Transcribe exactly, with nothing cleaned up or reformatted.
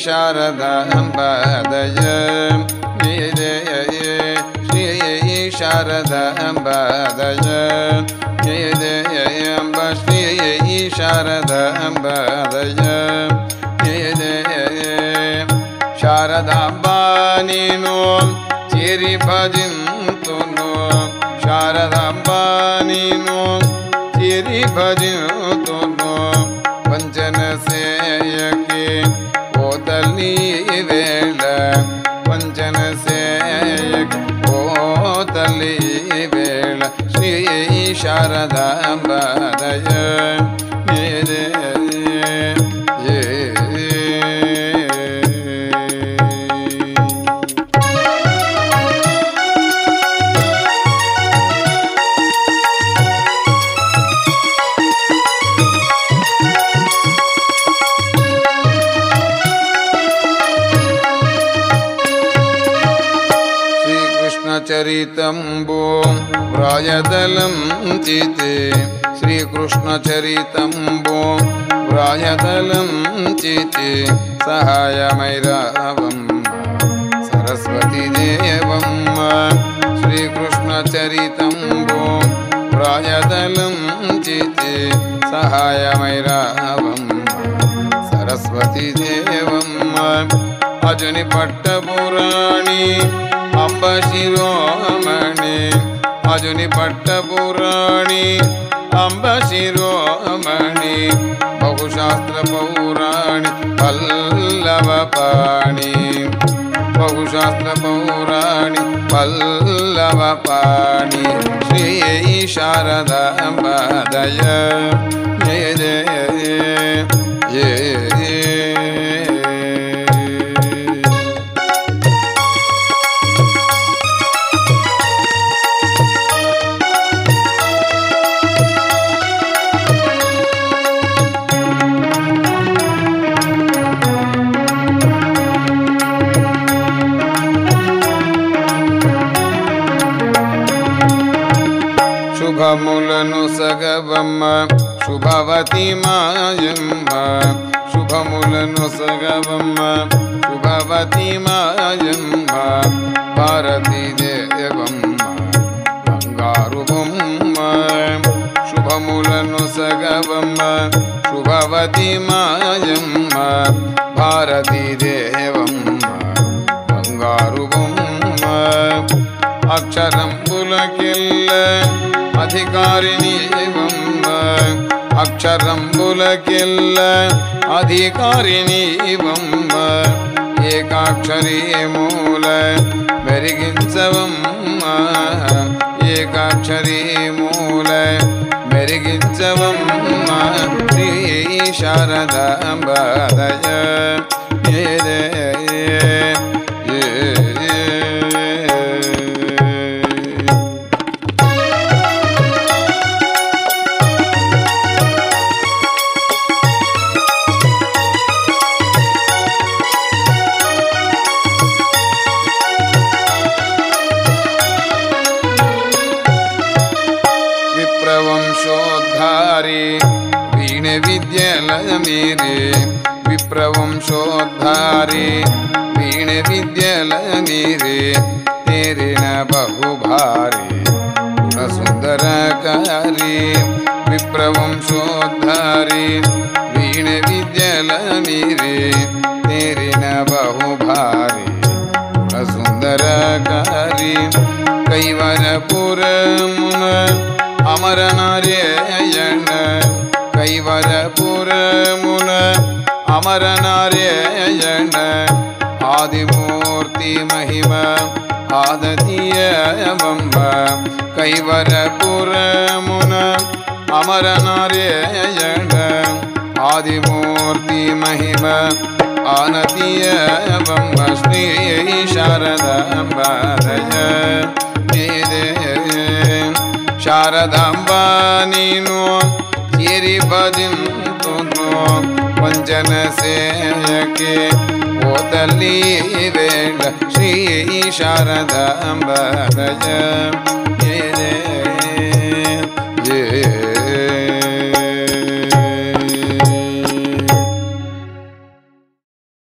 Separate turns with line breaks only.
ಶಾರದಾಂಬಾದಯ ನಿದಯ ಶ್ರೀ ಶಾರದಾಂಬಾದಯ ನಿದಯ ಅಂಬ ಶ್ರೀ ಶಾರದಾಂಬಾದಯ ನಿದಯ ಶಾರದಾಂಬಾ ನೀನು ಚಿರಿ ಭಜಿಂತುನು ಶಾರದಾಂಬಾ ನೀನು ಚಿರಿ ಭಜಿಂತುನು ವಂಚನ ಸೇಯಕ್ಕೆ ಓತಲ್ಲಿ ವೇಳ ವಂಚನ ಸೇಯಕ್ಕೆ ಓತಲ್ಲಿ ವೇಳ ಶ್ರೀ ಶಾರದಾಂಬಾದಯ चरितंबो व्राजदलं चिते श्रीकृष्ण चरितंबो व्राजदलं चिते सहायमैरावं सरस्वती देवं श्रीकृष्ण चरितंबो व्राजदलं चिते सहायमैरावं सरस्वती देवं अजुनि पट्टपुराणी अंब शिरोमणि अजुनि पट्टपुराणी अंब शिरोमणि बहुशास्त्र पौराणि पल्लवपाणि बहुशास्त्र पौराणि पल्लवपाणि श्री शारदांबादय ये ये शुभमुలను సగవమ్మ శుభవతి మాయమ్మ శుభములను సగవమ్మ శుభవతి మాయమ్మ భారతీ దేవమ్మ బంగారు బొమ్మ శుభములను సగవమ్మ శుభవతి మాయమ్మ భారతీ దేవమ్మ బంగారు బొమ్మ అక్షరంబులకెల్ల अधिकारिणी वम्ब अक्षरंबुलकिल्ल अधिकारिणी वम्ब एकाक्षरी मूल मेरिगिंचवम्म एकाक्षरी मूल मेरिगिंचवम्म श्री शारदांबादय ये वीण विद्यालयमेरे विप्रवंशोद्धारे वीण विद्यालयमेरे तेरे न बहुभारे गुणसुंदरकारी विप्रवंशोद्धारे वीण विद्यालयमेरे तेरे न बहुभारे गुणसुंदरकारी कैवरपुर मुन अमर नारायण कैवरपुर मुन अमर नारायण आदिमूर्ति महिमा आदतीय बंब कैवरपुर मुन अमर नारायण आदिमूर्ति महिमा आनतीय बंब श्री शारदांबादय शारदांबा नीनु चिरि भजिंतुनु ವಂಚನ ಸೇಯಕ್ಕೆ ಓತಲ್ಲಿ ವೇಳ ಶ್ರೀ ಶಾರದಾಂಬಾದಯ